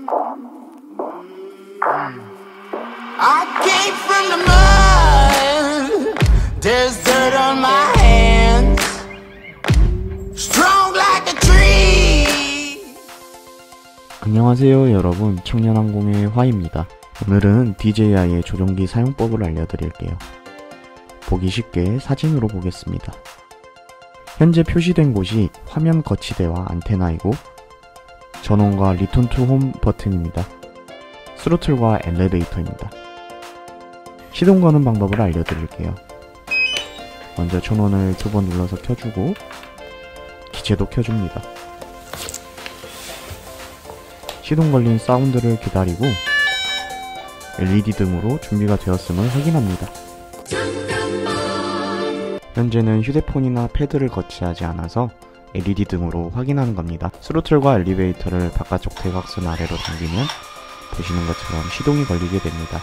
I came from the mud. There's dirt on my hands. Strong like a tree. 안녕하세요 여러분, 청년항공의 화입니다. 오늘은 DJI의 조종기 사용법을 알려드릴게요. 보기 쉽게 사진으로 보겠습니다. 현재 표시된 곳이 화면 거치대와 안테나이고 전원과 리턴 투 홈 버튼입니다. 스로틀과 엘리베이터입니다. 시동 거는 방법을 알려드릴게요. 먼저 전원을 2번 눌러서 켜주고 기체도 켜줍니다. 시동 걸린 사운드를 기다리고 LED 등으로 준비가 되었음을 확인합니다. 현재는 휴대폰이나 패드를 거치하지 않아서 LED 등으로 확인하는 겁니다. 스로틀과 엘리베이터를 바깥쪽 대각선 아래로 당기면 보시는 것처럼 시동이 걸리게 됩니다.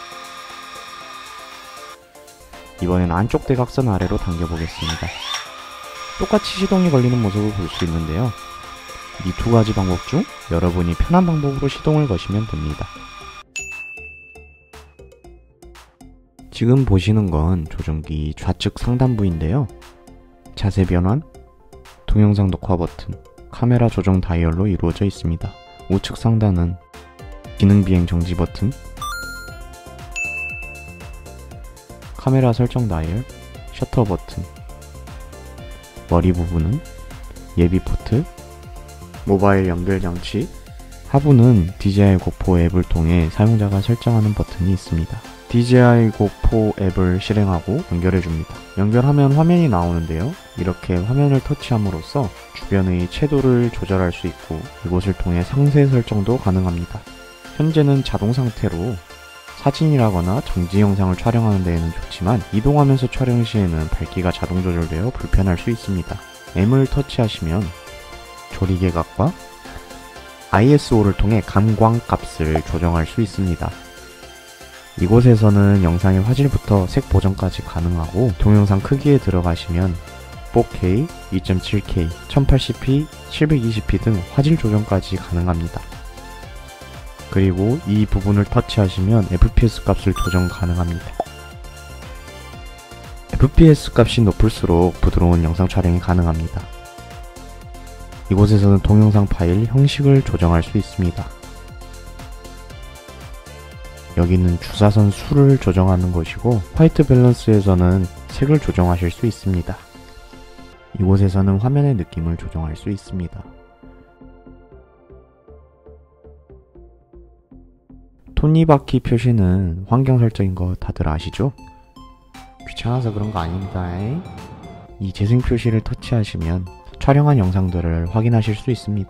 이번엔 안쪽 대각선 아래로 당겨보겠습니다. 똑같이 시동이 걸리는 모습을 볼 수 있는데요. 이 두 가지 방법 중 여러분이 편한 방법으로 시동을 거시면 됩니다. 지금 보시는 건 조종기 좌측 상단부인데요. 자세 변환, 동영상 녹화 버튼, 카메라 조정 다이얼로 이루어져 있습니다. 우측 상단은 기능 비행 정지 버튼, 카메라 설정 다이얼, 셔터 버튼, 머리 부분은 예비 포트, 모바일 연결 장치, 하부는 DJI 고포 앱을 통해 사용자가 설정하는 버튼이 있습니다. DJI 고포 앱을 실행하고 연결해줍니다. 연결하면 화면이 나오는데요. 이렇게 화면을 터치함으로써 주변의 채도를 조절할 수 있고 이곳을 통해 상세 설정도 가능합니다. 현재는 자동 상태로 사진이라거나 정지 영상을 촬영하는 데에는 좋지만 이동하면서 촬영 시에는 밝기가 자동 조절되어 불편할 수 있습니다. M을 터치하시면 조리개각과 ISO를 통해 감광 값을 조정할 수 있습니다. 이곳에서는 영상의 화질부터 색 보정까지 가능하고 동영상 크기에 들어가시면 4K, 2.7K, 1080p, 720p 등 화질 조정까지 가능합니다. 그리고 이 부분을 터치하시면 FPS 값을 조정 가능합니다. FPS 값이 높을수록 부드러운 영상 촬영이 가능합니다. 이곳에서는 동영상 파일 형식을 조정할 수 있습니다. 여기는 주사선 수를 조정하는 것이고 화이트 밸런스에서는 색을 조정하실 수 있습니다. 이곳에서는 화면의 느낌을 조정할 수 있습니다. 톱니바퀴 표시는 환경 설정인 거 다들 아시죠? 귀찮아서 그런 거 아닙니다. 이 재생 표시를 터치하시면 촬영한 영상들을 확인하실 수 있습니다.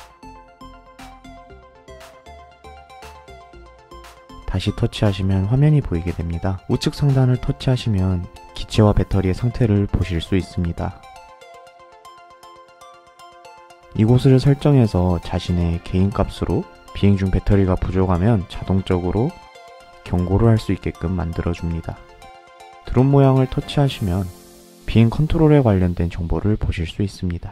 다시 터치하시면 화면이 보이게 됩니다. 우측 상단을 터치하시면 기체와 배터리의 상태를 보실 수 있습니다. 이곳을 설정해서 자신의 개인 값으로 비행 중 배터리가 부족하면 자동적으로 경고를 할 수 있게끔 만들어줍니다. 드론 모양을 터치하시면 비행 컨트롤에 관련된 정보를 보실 수 있습니다.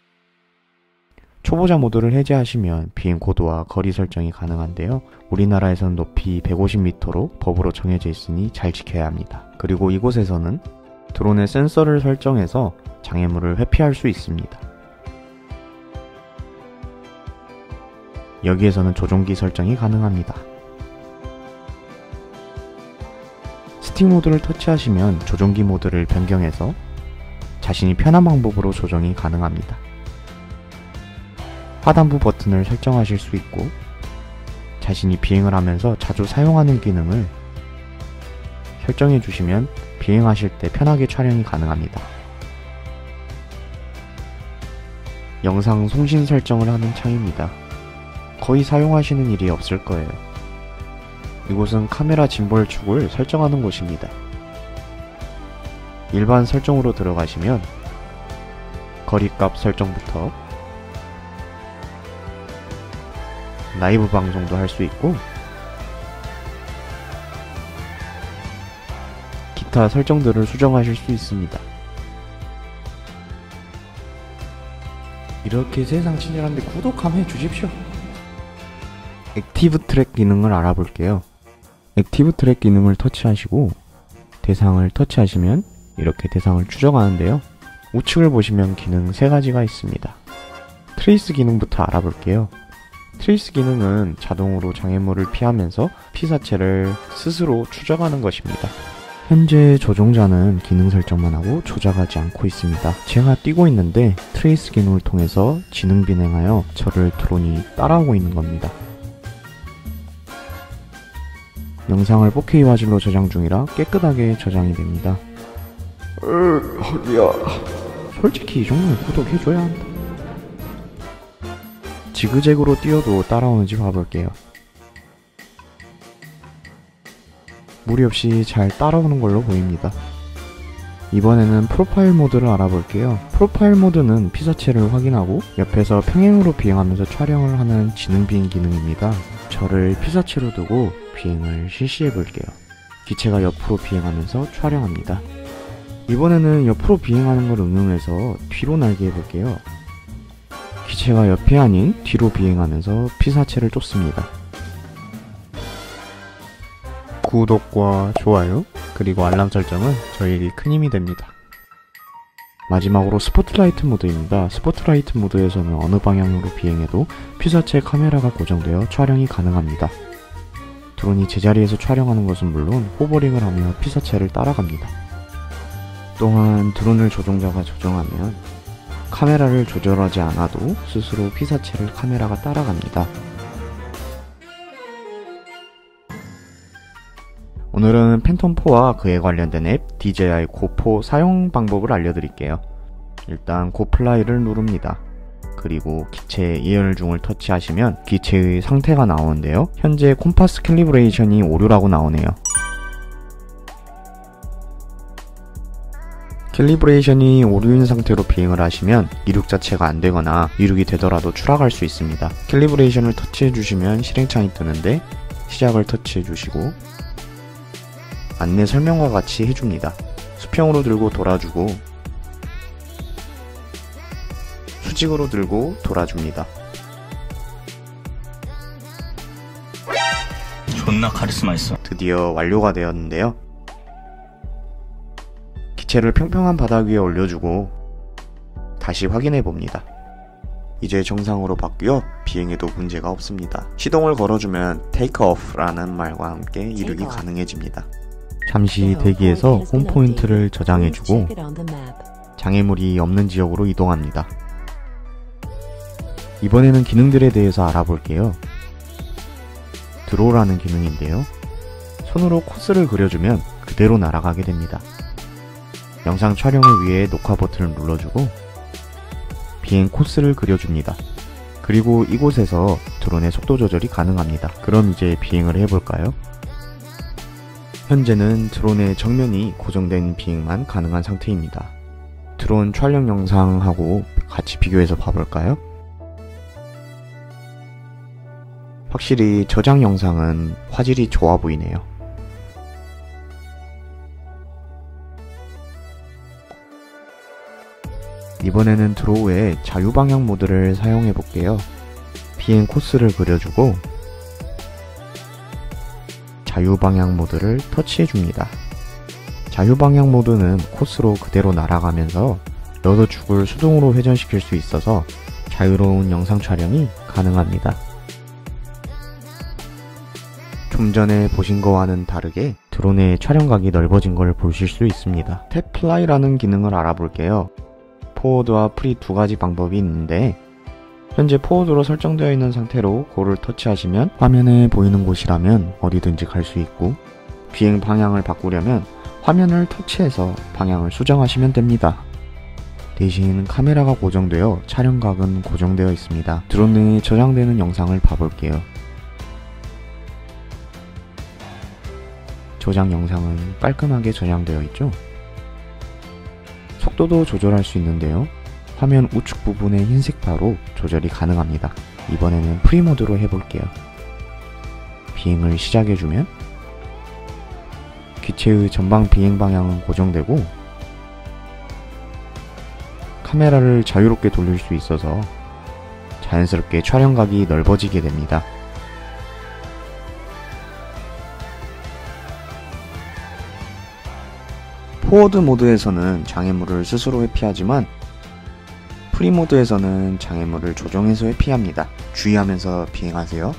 초보자 모드를 해제하시면 비행 고도와 거리 설정이 가능한데요. 우리나라에서는 높이 150m로 법으로 정해져 있으니 잘 지켜야 합니다. 그리고 이곳에서는 드론의 센서를 설정해서 장애물을 회피할 수 있습니다. 여기에서는 조종기 설정이 가능합니다. 스틱 모드를 터치하시면 조종기 모드를 변경해서 자신이 편한 방법으로 조정이 가능합니다. 하단부 버튼을 설정하실 수 있고 자신이 비행을 하면서 자주 사용하는 기능을 설정해 주시면 비행하실 때 편하게 촬영이 가능합니다. 영상 송신 설정을 하는 창입니다. 거의 사용하시는 일이 없을 거예요. 이곳은 카메라 짐벌 축을 설정하는 곳입니다. 일반 설정으로 들어가시면 거리값 설정부터 라이브 방송도 할 수 있고 기타 설정들을 수정하실 수 있습니다. 이렇게 세상 친절한데 구독 한번 해주십시오. 액티브 트랙 기능을 알아볼게요. 액티브 트랙 기능을 터치하시고 대상을 터치하시면 이렇게 대상을 추적하는데요. 우측을 보시면 기능 3가지가 있습니다. 트레이스 기능부터 알아볼게요. 트레이스 기능은 자동으로 장애물을 피하면서 피사체를 스스로 추적하는 것입니다. 현재 조종자는 기능 설정만 하고 조작하지 않고 있습니다. 제가 뛰고 있는데 트레이스 기능을 통해서 지능 비행하여 저를 드론이 따라오고 있는 겁니다. 영상을 4K 화질로 저장 중이라 깨끗하게 저장이 됩니다. 허리야. 솔직히 이 정도는 구독해줘야 한다. 지그재그로 뛰어도 따라오는지 봐볼게요. 무리 없이 잘 따라오는 걸로 보입니다. 이번에는 프로파일 모드를 알아볼게요. 프로파일 모드는 피사체를 확인하고 옆에서 평행으로 비행하면서 촬영을 하는 지능 비행 기능입니다. 저를 피사체로 두고 비행을 실시해 볼게요. 기체가 옆으로 비행하면서 촬영합니다. 이번에는 옆으로 비행하는 걸 응용해서 뒤로 날게 해볼게요. 기체가 옆이 아닌 뒤로 비행하면서 피사체를 쫓습니다. 구독과 좋아요 그리고 알람 설정은 저에게 큰 힘이 됩니다. 마지막으로 스포트라이트 모드입니다. 스포트라이트 모드에서는 어느 방향으로 비행해도 피사체 카메라가 고정되어 촬영이 가능합니다. 드론이 제자리에서 촬영하는 것은 물론 호버링을 하며 피사체를 따라갑니다. 또한 드론을 조종자가 조정하면 카메라를 조절하지 않아도 스스로 피사체를 카메라가 따라갑니다. 오늘은 팬텀4와 그에 관련된 앱 DJI 고4 사용 방법을 알려드릴게요. 일단 고플라이를 누릅니다. 그리고 기체 예열중을 터치하시면 기체의 상태가 나오는데요. 현재 콤파스 캘리브레이션이 오류라고 나오네요. 캘리브레이션이 오류인 상태로 비행을 하시면 이륙 자체가 안되거나 이륙이 되더라도 추락할 수 있습니다. 캘리브레이션을 터치해주시면 실행창이 뜨는데 시작을 터치해주시고 안내 설명과 같이 해줍니다. 수평으로 들고 돌아주고 수직으로 들고 돌아줍니다. 존나 카리스마 있어. 드디어 완료가 되었는데요. 기체를 평평한 바닥 위에 올려주고 다시 확인해 봅니다. 이제 정상으로 바뀌어 비행에도 문제가 없습니다. 시동을 걸어주면 테이크오프라는 말과 함께 이륙이 가능해집니다. 잠시 대기해서 홈포인트를 저장해주고 장애물이 없는 지역으로 이동합니다. 이번에는 기능들에 대해서 알아볼게요. 드로우라는 기능인데요. 손으로 코스를 그려주면 그대로 날아가게 됩니다. 영상 촬영을 위해 녹화 버튼을 눌러주고 비행 코스를 그려줍니다. 그리고 이곳에서 드론의 속도 조절이 가능합니다. 그럼 이제 비행을 해볼까요? 현재는 드론의 정면이 고정된 비행만 가능한 상태입니다. 드론 촬영 영상하고 같이 비교해서 봐볼까요? 확실히 저장 영상은 화질이 좋아 보이네요. 이번에는 드로우의 자유방향 모드를 사용해 볼게요. 비행 코스를 그려주고 자유방향 모드를 터치해 줍니다. 자유방향 모드는 코스로 그대로 날아가면서 러더축을 수동으로 회전시킬 수 있어서 자유로운 영상 촬영이 가능합니다. 좀 전에 보신 거와는 다르게 드론의 촬영각이 넓어진 걸 보실 수 있습니다. 탭플라이라는 기능을 알아볼게요. 포워드와 프리 두 가지 방법이 있는데 현재 포워드로 설정되어 있는 상태로 고를 터치하시면 화면에 보이는 곳이라면 어디든지 갈 수 있고 비행 방향을 바꾸려면 화면을 터치해서 방향을 수정하시면 됩니다. 대신 카메라가 고정되어 촬영각은 고정되어 있습니다. 드론 내에 저장되는 영상을 봐볼게요. 저장 영상은 깔끔하게 저장되어 있죠? 속도도 조절할 수 있는데요. 화면 우측 부분의 흰색 바로 조절이 가능합니다. 이번에는 프리모드로 해볼게요. 비행을 시작해주면 기체의 전방 비행 방향은 고정되고 카메라를 자유롭게 돌릴 수 있어서 자연스럽게 촬영각이 넓어지게 됩니다. 포워드 모드에서는 장애물을 스스로 회피하지만 프리 모드에서는 장애물을 조종해서 회피합니다. 주의하면서 비행하세요.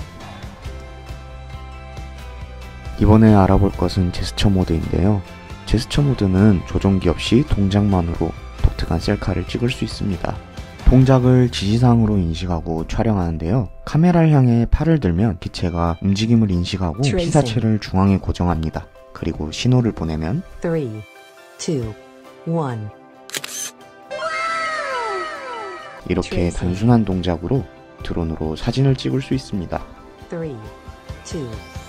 이번에 알아볼 것은 제스처 모드인데요. 제스처 모드는 조종기 없이 동작만으로 독특한 셀카를 찍을 수 있습니다. 동작을 지시사항으로 인식하고 촬영하는데요. 카메라를 향해 팔을 들면 기체가 움직임을 인식하고 피사체를 중앙에 고정합니다. 그리고 신호를 보내면 3, 2, 1 이렇게 단순한 동작으로 드론으로 사진을 찍을 수 있습니다. 3, 2, 1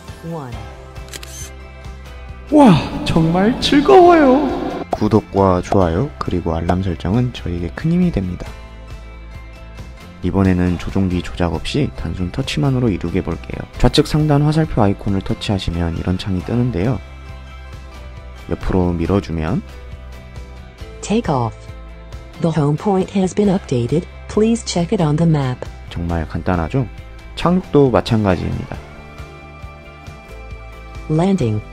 와, 정말 즐거워요. 구독과 좋아요 그리고 알람 설정은 저에게 큰 힘이 됩니다. 이번에는 조종기 조작 없이 단순 터치만으로 이루게 볼게요. 좌측 상단 화살표 아이콘을 터치하시면 이런 창이 뜨는데요. 옆으로 밀어주면 Take off. The home point has been updated. Please check it on the map. 정말 간단하죠? 착륙도 마찬가지입니다. Landing.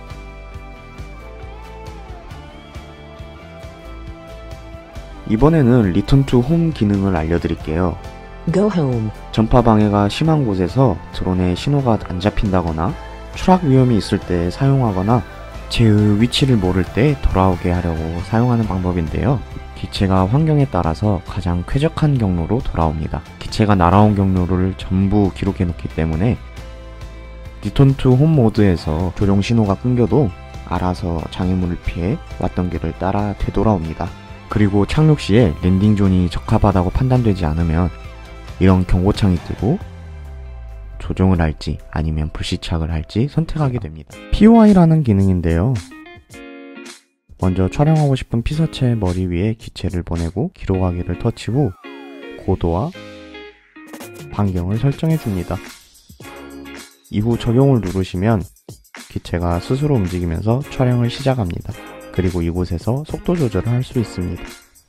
이번에는 리턴 투 홈 기능을 알려드릴게요. Go home. 전파 방해가 심한 곳에서 드론의 신호가 안 잡힌다거나 추락 위험이 있을 때 사용하거나 기체의 위치를 모를 때 돌아오게 하려고 사용하는 방법인데요. 기체가 환경에 따라서 가장 쾌적한 경로로 돌아옵니다. 기체가 날아온 경로를 전부 기록해 놓기 때문에 리턴 투 홈 모드에서 조종 신호가 끊겨도 알아서 장애물을 피해 왔던 길을 따라 되돌아옵니다. 그리고 착륙 시에 랜딩 존이 적합하다고 판단되지 않으면 이런 경고창이 뜨고 조종을 할지 아니면 불시착을 할지 선택하게 됩니다. POI라는 기능인데요. 먼저 촬영하고 싶은 피사체 머리 위에 기체를 보내고 기록하기를 터치 후 고도와 반경을 설정해 줍니다. 이후 적용을 누르시면 기체가 스스로 움직이면서 촬영을 시작합니다. 그리고 이곳에서 속도 조절을 할 수 있습니다.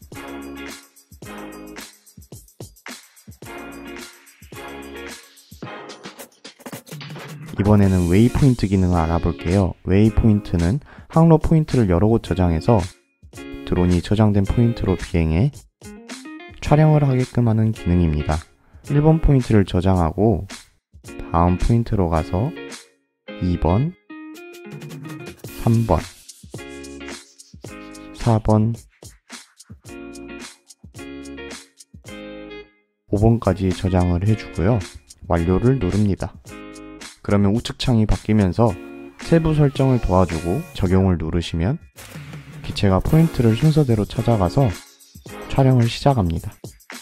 이번에는 웨이포인트 기능을 알아볼게요. 웨이포인트는 항로 포인트를 여러 곳 저장해서 드론이 저장된 포인트로 비행해 촬영을 하게끔 하는 기능입니다. 1번 포인트를 저장하고 다음 포인트로 가서 2번, 3번, 4번, 5번까지 저장을 해주고요. 완료를 누릅니다. 그러면 우측 창이 바뀌면서 세부 설정을 도와주고 적용을 누르시면 기체가 포인트를 순서대로 찾아가서 촬영을 시작합니다.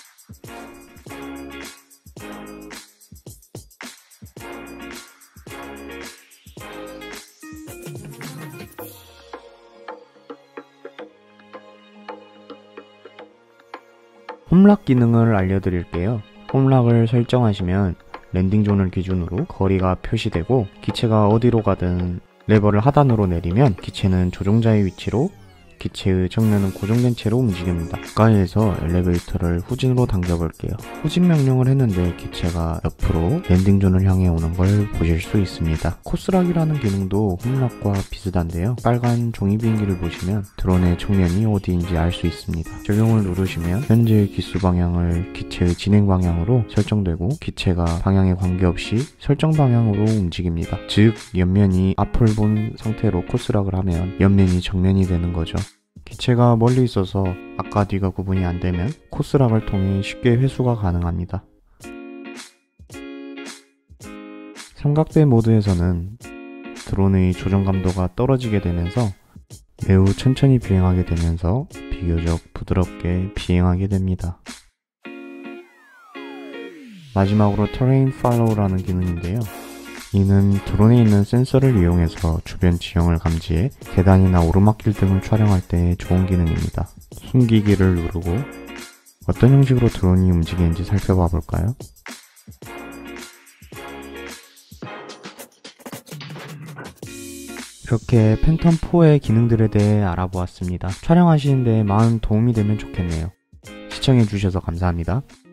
홈락 기능을 알려드릴게요. 홈락을 설정하시면 랜딩 존을 기준으로 거리가 표시되고 기체가 어디로 가든 레버를 하단으로 내리면 기체는 조종자의 위치로 기체의 정면은 고정된 채로 움직입니다. 가까이에서 엘리베이터를 후진으로 당겨볼게요. 후진 명령을 했는데 기체가 옆으로 랜딩 존을 향해 오는 걸 보실 수 있습니다. 코스락이라는 기능도 홈락과 비슷한데요. 빨간 종이 비행기를 보시면 드론의 정면이 어디인지 알 수 있습니다. 적용을 누르시면 현재의 기수 방향을 기체의 진행 방향으로 설정되고 기체가 방향에 관계없이 설정 방향으로 움직입니다. 즉 옆면이 앞을 본 상태로 코스락을 하면 옆면이 정면이 되는 거죠. 기체가 멀리 있어서 앞과 뒤가 구분이 안되면 코스락을 통해 쉽게 회수가 가능합니다. 삼각대 모드에서는 드론의 조정 감도가 떨어지게 되면서 매우 천천히 비행하게 되면서 비교적 부드럽게 비행하게 됩니다. 마지막으로 Terrain Follow라는 기능인데요. 이는 드론에 있는 센서를 이용해서 주변 지형을 감지해 계단이나 오르막길 등을 촬영할 때 좋은 기능입니다. 숨기기를 누르고 어떤 형식으로 드론이 움직이는지 살펴봐 볼까요? 이렇게 팬텀4의 기능들에 대해 알아보았습니다. 촬영하시는데 많은 도움이 되면 좋겠네요. 시청해주셔서 감사합니다.